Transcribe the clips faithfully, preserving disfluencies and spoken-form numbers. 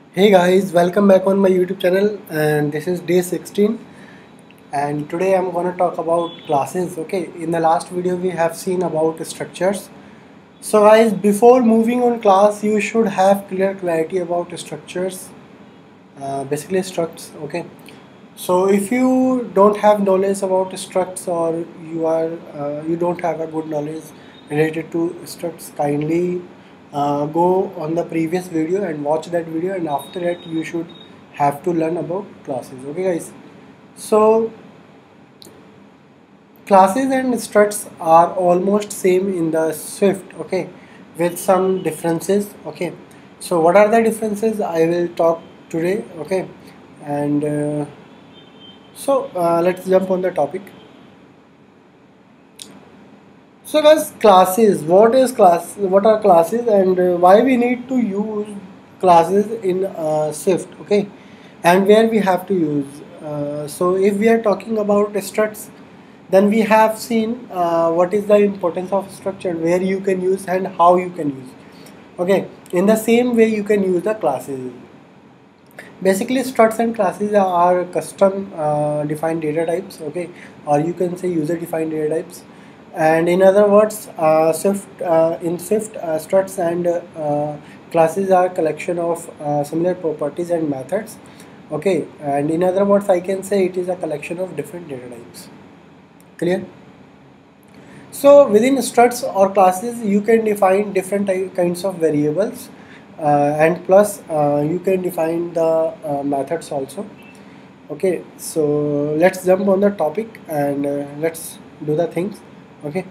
Hey guys, welcome back on my YouTube channel, and this is day sixteen, and today I'm gonna talk about classes. Okay, in the last video we have seen about structures. So guys, before moving on class, you should have clear clarity about structures, uh, basically structs. Okay, so if you don't have knowledge about structs, or you are uh, you don't have a good knowledge related to structs, kindly uh, go on the previous video and watch that video, and after that you should have to learn about classes. Okay guys, so classes and structs are almost same in the Swift, okay, with some differences. Okay, so what are the differences I will talk today. Okay, and uh, so uh, let's jump on the topic. So guys, classes, what is class, what are classes, and uh, why we need to use classes in uh, Swift, okay, and where we have to use. Uh, so if we are talking about structs, then we have seen uh, what is the importance of structure, where you can use and how you can use. Okay, in the same way you can use the classes. Basically, structs and classes are custom uh, defined data types, okay, or you can say user defined data types. And in other words, uh, Swift uh, in Swift, uh, structs and uh, classes are collection of uh, similar properties and methods, okay. And in other words, I can say it is a collection of different data types. Clear? So within structs or classes, you can define different type, kinds of variables, uh, and plus uh, you can define the uh, methods also. Okay, so let's jump on the topic, and uh, let's do the things. Okay,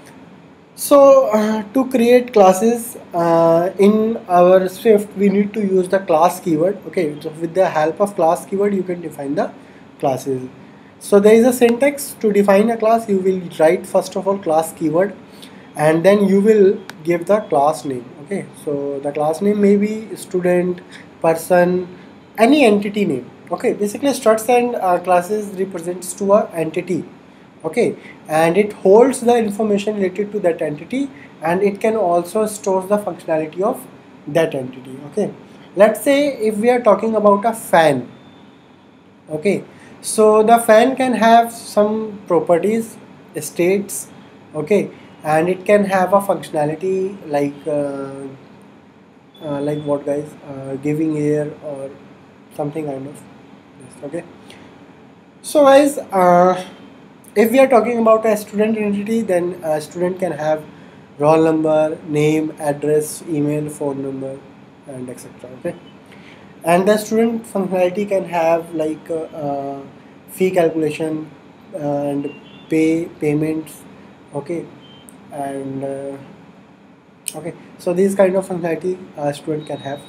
so uh, to create classes uh, in our Swift, we need to use the class keyword. Okay, so with the help of class keyword, you can define the classes. So there is a syntax to define a class. You will write first of all class keyword, and then you will give the class name. Okay, so the class name may be student, person, any entity name. Okay, basically structs and uh, classes represents to a entity. Okay, and it holds the information related to that entity, and it can also store the functionality of that entity. Okay, let's say if we are talking about a fan. Okay, so the fan can have some properties, states, okay, and it can have a functionality like uh, uh, like what guys, uh, giving air or something kind of this. Okay, so guys, uh, if we are talking about a student entity, then a student can have roll number, name, address, email, phone number, and etc. Okay, and the student functionality can have like uh, uh, fee calculation uh, and pay payments. Okay, and uh, okay, so these kind of functionality a student can have.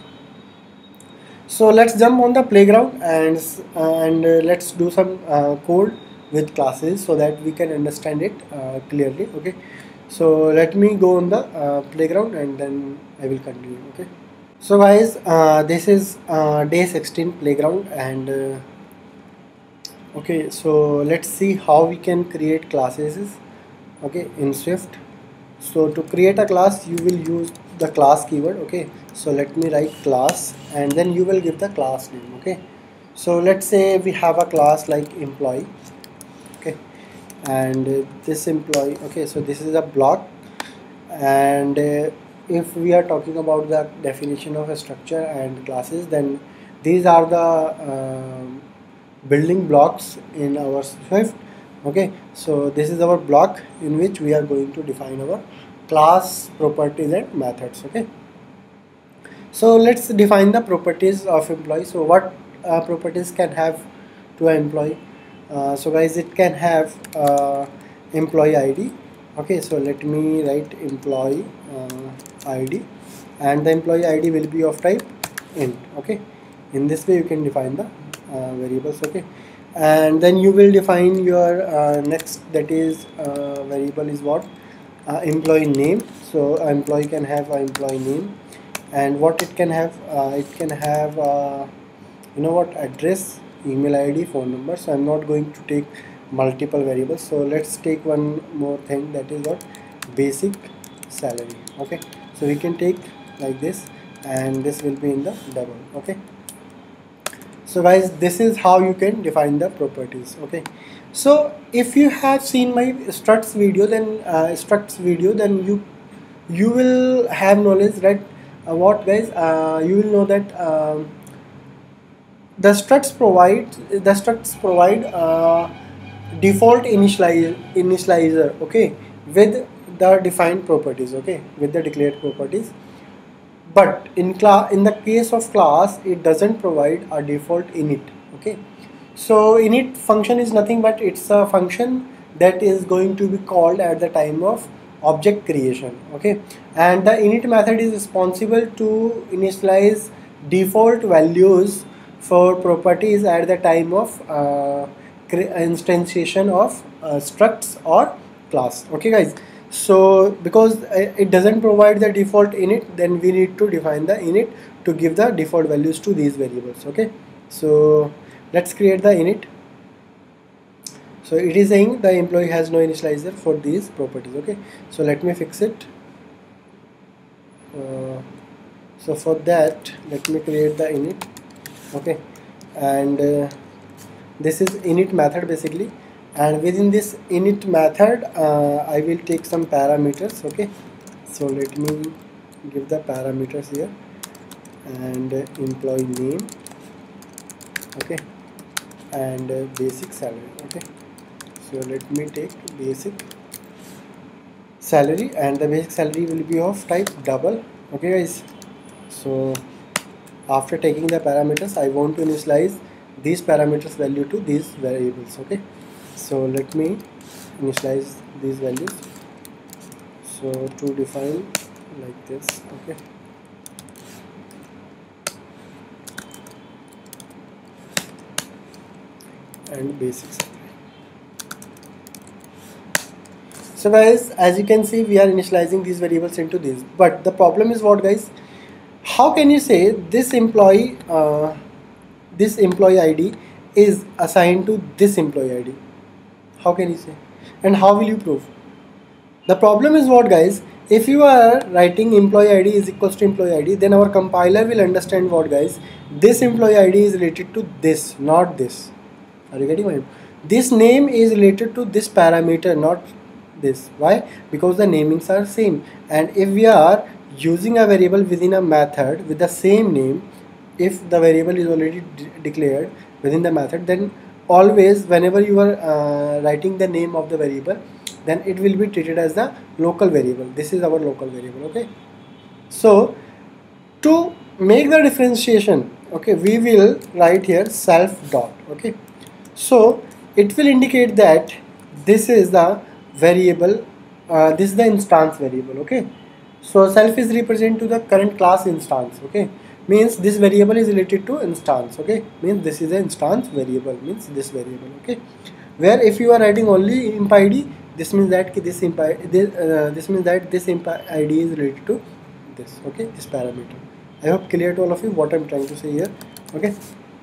So let's jump on the playground, and uh, and uh, let's do some uh, code with classes so that we can understand it uh, clearly. Okay, so let me go on the uh, playground, and then I will continue. Okay, so guys, uh, this is uh, day sixteen playground, and uh, okay, so let's see how we can create classes, okay, in Swift. So to create a class, you will use the class keyword. Okay, so let me write class, and then you will give the class name. Okay, so let's say we have a class like employee. Okay, and uh, this employee, okay, so this is a block, and uh, if we are talking about the definition of a structure and classes, then these are the uh, building blocks in our Swift. Okay, so this is our block in which we are going to define our class, properties, and methods. Okay, so let's define the properties of employee. So what uh, properties can have to an employee? Uh, so guys, it can have uh, employee I D. Okay, so let me write employee uh, I D, and the employee I D will be of type int. Okay, in this way you can define the uh, variables. Okay, and then you will define your uh, next, that is uh, variable is what, uh, employee name. So employee can have an employee name, and what it can have, uh, it can have uh, you know what, address, email I D, phone number. So I'm not going to take multiple variables, so let's take one more thing, that is what, basic salary. Okay, so we can take like this, and this will be in the double. Okay, So guys, this is how you can define the properties. Okay, so if you have seen my structs video, then uh, structs video, then you you will have knowledge that uh, what guys, uh, you will know that um, the structs provide the structs provide uh, default initializer initializer okay, with the defined properties, okay, with the declared properties. But in class, in the case of class, it doesn't provide a default init. Okay, so init function is nothing but it's a function that is going to be called at the time of object creation. Okay, and the init method is responsible to initialize default values for properties at the time of uh, instantiation of uh, structs or class. Okay guys, so because it doesn't provide the default init, then we need to define the init to give the default values to these variables. Okay, so let's create the init. So it is saying the employee has no initializer for these properties. Okay, so let me fix it. Uh, so for that, let me create the init. Okay, and uh, this is init method basically, and within this init method uh, I will take some parameters. Okay, so let me give the parameters here, and uh, employee name, okay, and uh, basic salary. Okay, so let me take basic salary, and the basic salary will be of type double. Okay guys, so after taking the parameters, I want to initialize these parameters value to these variables. Okay, so let me initialize these values. So to define like this. Okay, and basic salary. So guys, as you can see, we are initializing these variables into these, but the problem is what guys, how can you say this employee uh, this employee I D is assigned to this employee I D? How can you say, and how will you prove? The problem is what guys, if you are writing employee I D is equals to employee I D, then our compiler will understand what guys, this employee I D is related to this, not this. Are you getting my? This name is related to this parameter, not this. Why? Because the namings are same, and if we are using a variable within a method with the same name, if the variable is already de declared within the method, then always whenever you are uh, writing the name of the variable, then it will be treated as the local variable. This is our local variable. Okay, so to make the differentiation, okay, we will write here self dot. Okay, so it will indicate that this is the variable, uh, this is the instance variable. Okay, so self is represent to the current class instance. Okay, means this variable is related to instance. Okay, means this is an instance variable, means this variable. Okay, where if you are writing only imp I D, this means that this imp this, uh, this means that this imp I D is related to this. Okay, this parameter. I hope clear to all of you what I'm trying to say here. Okay,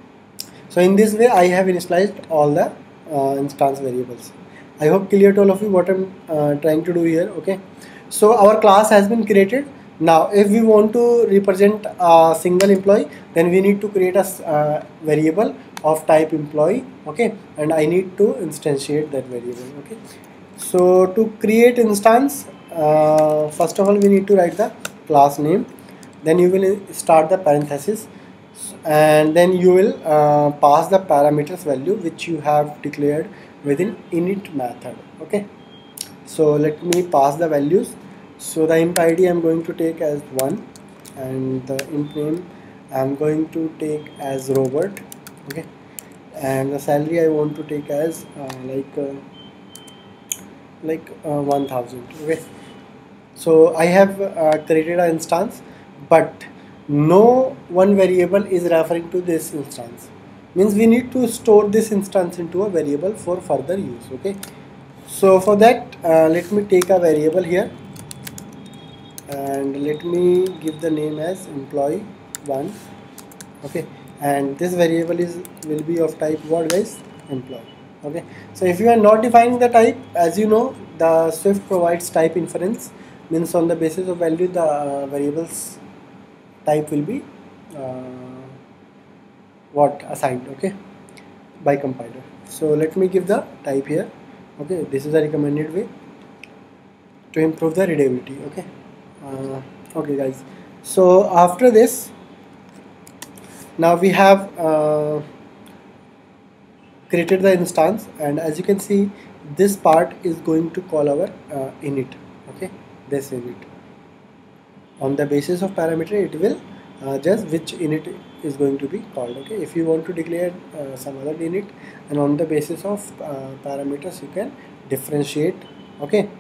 so in this way I have initialized all the uh, instance variables. I hope clear to all of you what I'm uh, trying to do here. Okay, so our class has been created. Now if we want to represent a single employee, then we need to create a uh, variable of type employee. Okay, and I need to instantiate that variable. Okay, so to create instance, uh, first of all we need to write the class name, then you will start the parenthesis, and then you will uh, pass the parameters value which you have declared within init method. Okay, so let me pass the values. So the imp I D I am going to take as one, and the imp name I am going to take as Robert. Okay, and the salary I want to take as uh, like uh, like uh, one thousand. Okay, so I have uh, created an instance, but no one variable is referring to this instance. Means we need to store this instance into a variable for further use. Okay, so for that uh, let me take a variable here, and let me give the name as employee one. Okay, and this variable is will be of type what guys, employee. Okay, so if you are not defining the type, as you know, the Swift provides type inference, means on the basis of value the uh, variables type will be uh, what assigned, okay, by compiler. So let me give the type here. Okay, this is the recommended way to improve the readability. Okay, uh, okay guys, so after this, now we have uh, created the instance, and as you can see, this part is going to call our uh, init. Okay, this init, on the basis of parameter it will uh, just which init is going to be called. Okay, if you want to declare uh, some other init, and on the basis of uh, parameters you can differentiate. Okay,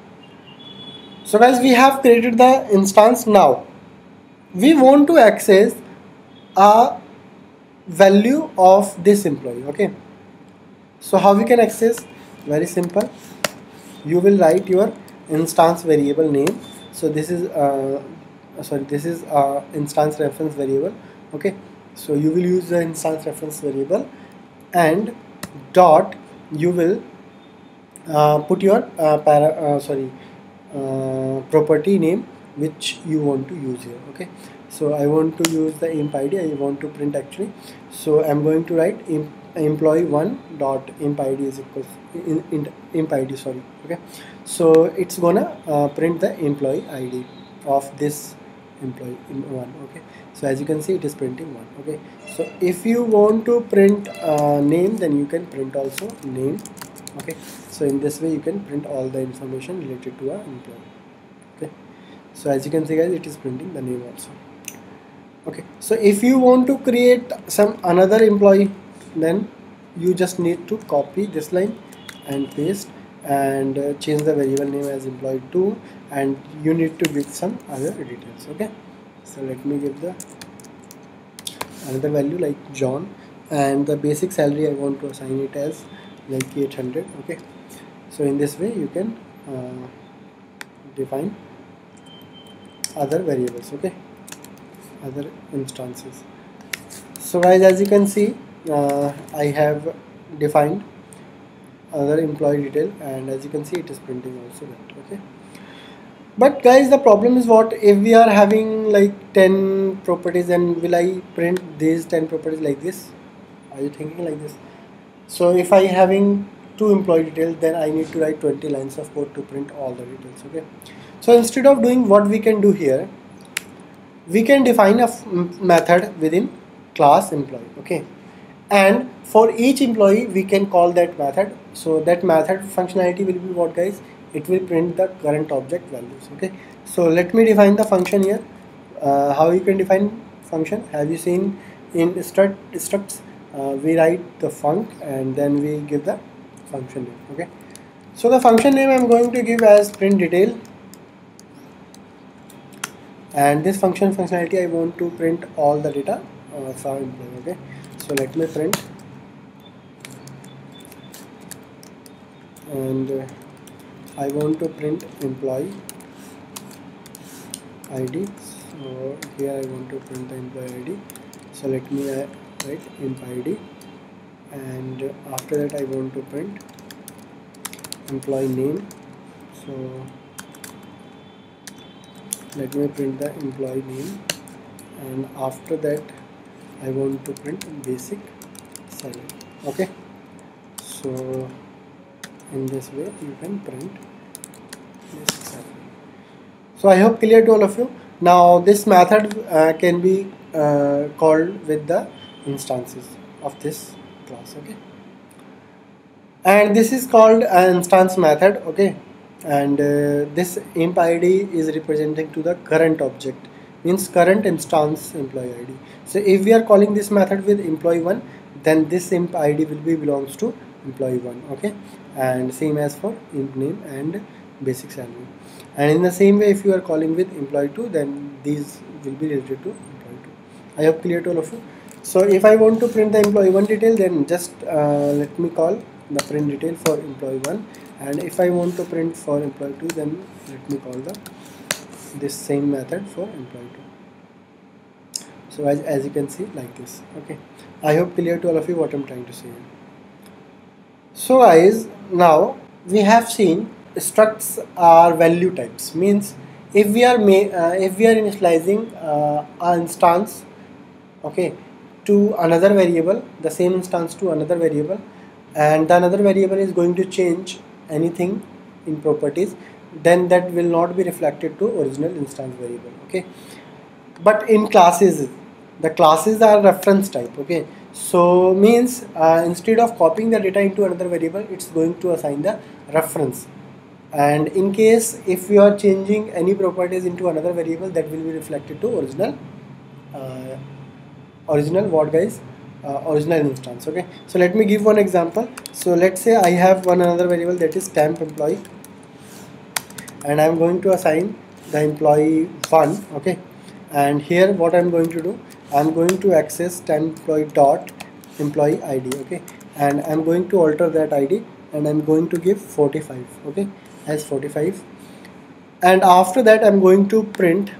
so guys, we have created the instance. Now we want to access a value of this employee. Okay, so how we can access? Very simple. You will write your instance variable name. So this is uh, sorry this is uh, instance reference variable. Okay, so you will use the instance reference variable, and dot you will uh, put your uh, para uh, sorry uh, property name which you want to use here. Okay, so I want to use the imp id. I want to print actually, so I'm going to write imp employee one dot imp id is equals in, in imp id, sorry. Okay, so it's gonna uh, print the employee id of this employee in one. Okay, so as you can see, it is printing one. Okay, so if you want to print uh, name, then you can print also name. Okay, so in this way you can print all the information related to a employee. Okay, so as you can see guys, it is printing the name also. Okay, so if you want to create some another employee, then you just need to copy this line and paste, and uh, change the variable name as employee two, and you need to give some other details. Okay, so let me give the another value like John, and the basic salary I want to assign it as like eight hundred. Okay, so in this way you can uh, define other variables. Okay, other instances. So guys, as you can see, uh, I have defined other employee detail, and as you can see, it is printing also that. Okay, but guys, the problem is, what if we are having like ten properties, and will I print these ten properties like this? Are you thinking like this? So if I having two employee details, then I need to write twenty lines of code to print all the details. Okay, so instead of doing, what we can do here, we can define a method within class employee. Okay, and for each employee we can call that method. So that method functionality will be what guys? It will print the current object values. Okay, so let me define the function here. Uh, how you can define function? Have you seen in struct structs? Uh, we write the func, and then we give the function name. Okay, so the function name I'm going to give as print detail, and this function functionality I want to print all the data uh, from employee. Okay, so let me print, and uh, I want to print employee I D. So here I want to print the employee I D. So let me uh, write imp I D, and uh, after that I want to print employee name. So let me print the employee name, and after that I want to print basic salary. Okay, so in this way you can print basic salary. So I hope clear to all of you. Now this method uh, can be uh, called with the instances of this class. Okay, and this is called an instance method. Okay, and uh, this imp id is representing to the current object, means current instance employee id. So if we are calling this method with employee one, then this imp id will be belongs to employee one. Okay, and same as for imp name and basic salary. And in the same way, if you are calling with employee two, then these will be related to employee two. I hope clear to all of you. So if I want to print the employee one detail, then just uh, let me call the print detail for employee one, and if I want to print for employee two, then let me call the this same method for employee two. So as, as you can see, like this. Okay, I hope clear to all of you what I'm trying to say. So guys, now we have seen structs are value types, means if we are uh, if we are initializing uh, our instance, okay, to another variable, the same instance to another variable, and the another variable is going to change anything in properties, then that will not be reflected to original instance variable. Okay, but in classes, the classes are reference type. Okay, so means uh, instead of copying the data into another variable, it's going to assign the reference. And in case if you are changing any properties into another variable, that will be reflected to original uh, original what guys uh, original instance. Okay, so let me give one example. So let's say I have one another variable that is temp employee, and I'm going to assign the employee one. Okay, and here what I'm going to do, I'm going to access temp employee dot employee I D. Okay, and I'm going to alter that I D, and I'm going to give forty-five. Okay, as forty-five, and after that I'm going to print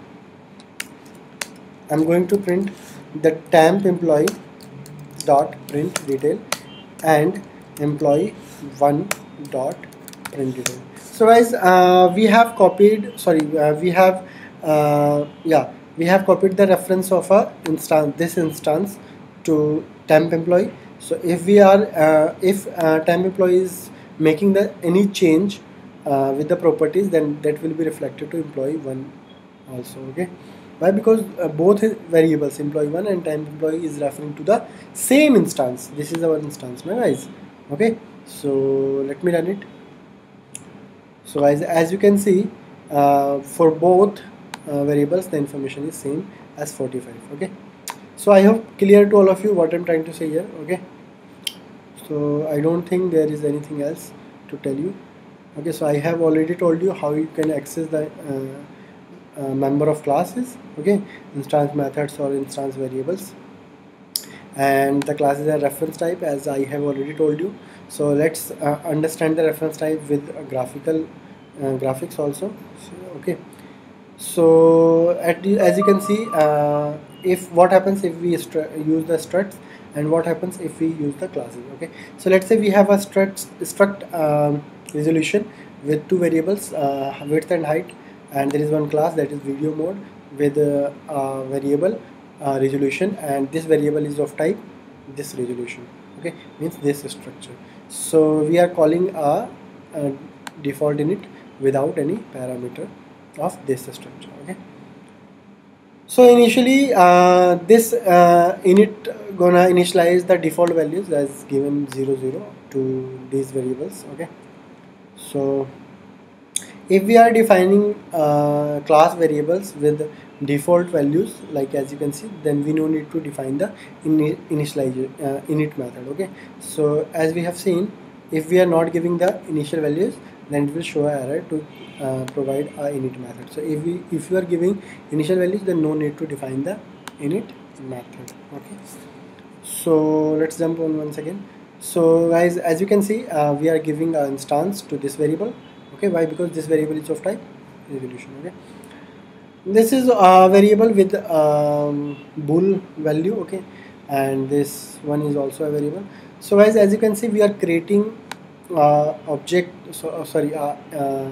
I'm going to print the temp employee dot print detail and employee one dot print detail. So guys, uh, we have copied sorry uh, we have uh, yeah we have copied the reference of a instance this instance to temp employee. So if we are uh, if uh, temp employee is making the any change uh, with the properties, then that will be reflected to employee one also. Okay, why? Because uh, both variables employee one and temp employee is referring to the same instance. This is our instance now guys. Okay, so let me run it. So guys, as you can see, uh, for both uh, variables the information is same as forty-five. Okay, so I hope clear to all of you what I'm trying to say here. Okay, so I don't think there is anything else to tell you. Okay, so I have already told you how you can access the uh, uh, member of classes. Okay, instance methods or instance variables, and the classes are reference type, as I have already told you. So let's uh, understand the reference type with uh, graphical uh, graphics also. So, okay, so at the, as you can see, uh, if what happens if we use the structs, and what happens if we use the classes. Okay, so let's say we have a struct struct um, resolution with two variables, uh, width and height, and there is one class that is video mode with a, a variable uh, resolution, and this variable is of type this resolution. Okay, means this structure. So we are calling a, a default init without any parameter of this structure. Okay, so initially uh, this uh, init gonna initialize the default values as given zero zero to these variables. Okay, so if we are defining uh, class variables with default values, like as you can see, then we no need to define the ini initialize uh, init method. Okay, so as we have seen, if we are not giving the initial values, then it will show an error to uh, provide a init method. So if we if you are giving initial values, then no need to define the init method. Okay, so let's jump on once again. So guys, as you can see, uh, we are giving an instance to this variable. Okay, why? Because this variable is of type resolution. Okay, this is a variable with um, bool value. Okay, and this one is also a variable. So guys, as you can see, we are creating uh, object so uh, sorry uh, uh,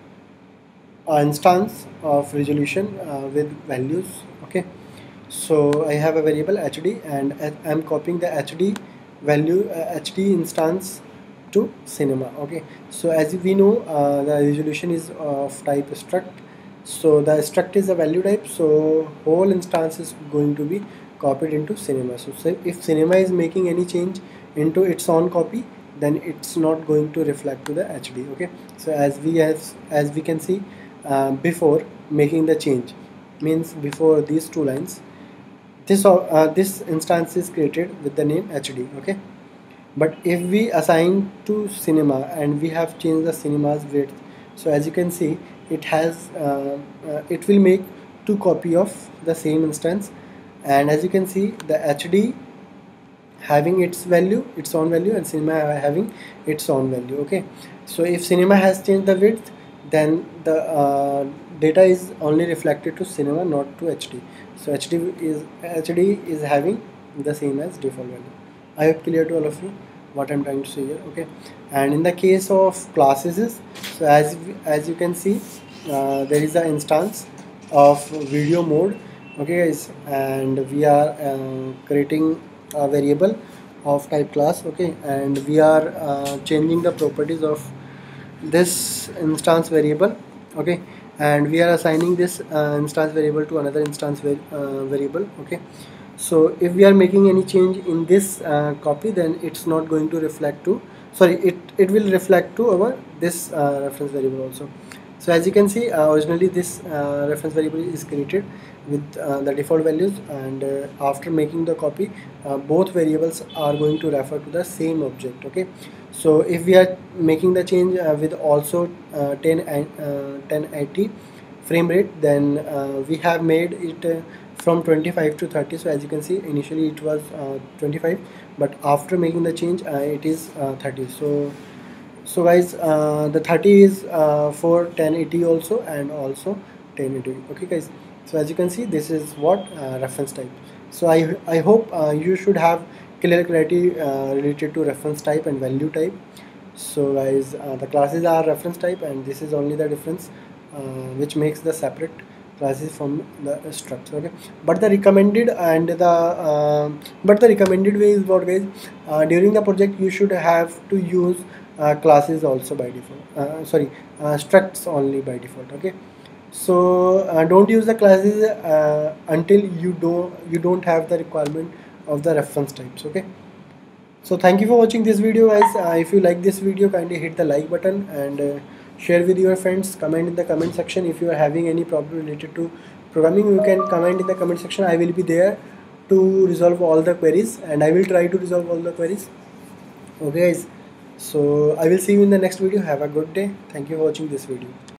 an instance of resolution uh, with values. Okay, so I have a variable H D, and I am copying the H D value uh, H D instance to cinema. Okay, so as we know, uh, the resolution is of type struct, so the struct is a value type, so whole instance is going to be copied into cinema. So, so if cinema is making any change into its own copy, then it's not going to reflect to the H D. Okay, so as we as as we can see, uh, before making the change, means before these two lines, this uh, this instance is created with the name H D. Okay, but if we assign to cinema and we have changed the cinema's width, so as you can see, it has uh, uh, it will make two copy of the same instance, and as you can see, the H D having its value, its own value, and cinema having its own value. Okay, so if cinema has changed the width, then the uh, data is only reflected to cinema, not to H D. So H D is H D is having the same as default value. I hope clear to all of you what I'm trying to say here. Okay, and in the case of classes, so as as you can see, uh, there is an instance of video mode. Okay guys, and we are uh, creating uh, variable of type class, okay, and we are uh, changing the properties of this instance variable, okay, and we are assigning this uh, instance variable to another instance var uh, variable, okay. So if we are making any change in this uh, copy, then it's not going to reflect to, sorry, it it will reflect to our this uh, reference variable also. So as you can see, uh, originally this uh, reference variable is created with uh, the default values, and uh, after making the copy, uh, both variables are going to refer to the same object, okay. So if we are making the change uh, with also uh, ten eighty frame rate, then uh, we have made it uh, from twenty-five to thirty. So as you can see, initially it was uh, twenty-five, but after making the change, uh, it is uh, thirty. So so guys, uh, the thirty is uh, for ten eighty also, and also ten eighty, okay guys. So as you can see, this is what uh, reference type. So I, I hope uh, you should have clear clarity uh, related to reference type and value type. So guys, uh, the classes are reference type, and this is only the difference uh, which makes the separate classes from the structure, okay. But the recommended and the uh, but the recommended way is what, guys, uh, during the project you should have to use uh, classes also by default, uh, sorry, uh, structs only by default, okay. So uh, don't use the classes uh, until you don't you don't have the requirement of the reference types, okay. So thank you for watching this video, guys. Uh, if you like this video, kindly hit the like button and uh, share with your friends. Comment in the comment section. If you are having any problem related to programming, you can comment in the comment section. I will be there to resolve all the queries, and I will try to resolve all the queries, okay guys. So I will see you in the next video. Have a good day. Thank you for watching this video.